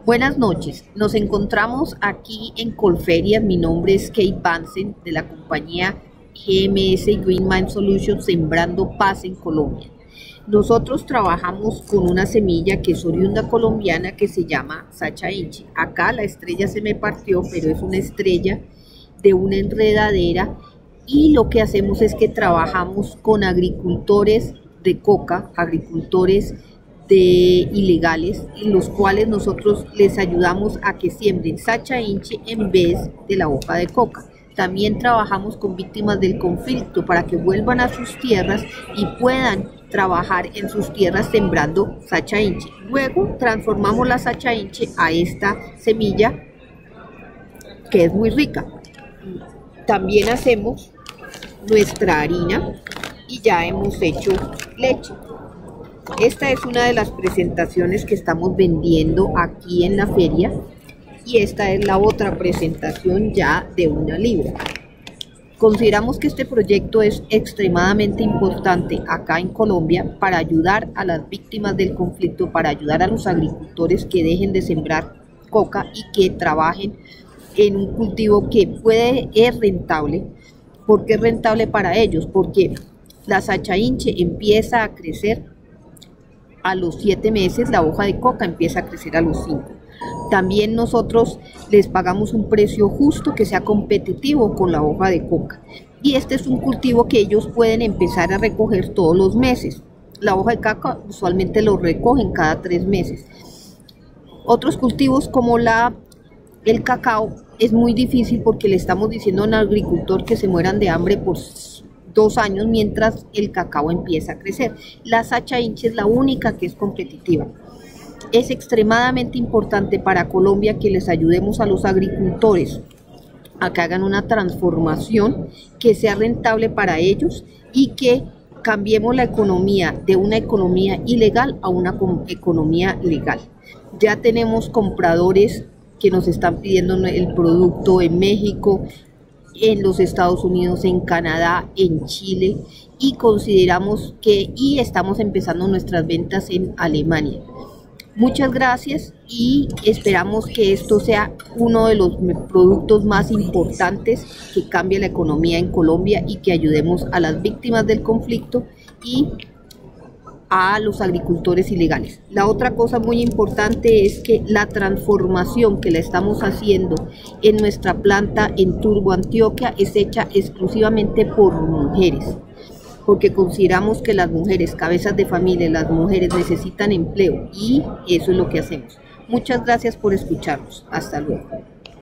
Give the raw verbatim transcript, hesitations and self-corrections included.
Buenas noches, nos encontramos aquí en Colferias. Mi nombre es Kate Bansen de la compañía G M S Green Mind Solutions, Sembrando Paz en Colombia. Nosotros trabajamos con una semilla que es oriunda colombiana que se llama Sacha Inchi. Acá la estrella se me partió, pero es una estrella de una enredadera, y lo que hacemos es que trabajamos con agricultores de coca, agricultores de ilegales, en los cuales nosotros les ayudamos a que siembren Sacha Inchi en vez de la hoja de coca. También trabajamos con víctimas del conflicto para que vuelvan a sus tierras y puedan trabajar en sus tierras sembrando Sacha Inchi. Luego transformamos la Sacha Inchi a esta semilla que es muy rica. También hacemos nuestra harina y ya hemos hecho leche. Esta es una de las presentaciones que estamos vendiendo aquí en la feria, y esta es la otra presentación ya de una libra. Consideramos que este proyecto es extremadamente importante acá en Colombia para ayudar a las víctimas del conflicto, para ayudar a los agricultores que dejen de sembrar coca y que trabajen en un cultivo que puede es rentable. ¿Por qué es rentable para ellos? Porque la Sacha Inchi empieza a crecer a los siete meses, la hoja de coca empieza a crecer a los cinco. También nosotros les pagamos un precio justo que sea competitivo con la hoja de coca. Y este es un cultivo que ellos pueden empezar a recoger todos los meses. La hoja de coca usualmente lo recogen cada tres meses. Otros cultivos como la, el cacao es muy difícil porque le estamos diciendo a un agricultor que se mueran de hambre por dos años mientras el cacao empieza a crecer. La Sacha Inchi es la única que es competitiva. Es extremadamente importante para Colombia que les ayudemos a los agricultores a que hagan una transformación que sea rentable para ellos y que cambiemos la economía de una economía ilegal a una economía legal. Ya tenemos compradores que nos están pidiendo el producto en México, en los Estados Unidos, en Canadá, en Chile, y consideramos que y estamos empezando nuestras ventas en Alemania. Muchas gracias y esperamos que esto sea uno de los productos más importantes que cambie la economía en Colombia y que ayudemos a las víctimas del conflicto y a los agricultores ilegales. La otra cosa muy importante es que la transformación que la estamos haciendo en nuestra planta en Turbo, Antioquia, es hecha exclusivamente por mujeres, porque consideramos que las mujeres, cabezas de familia, las mujeres necesitan empleo, y eso es lo que hacemos. Muchas gracias por escucharnos. Hasta luego.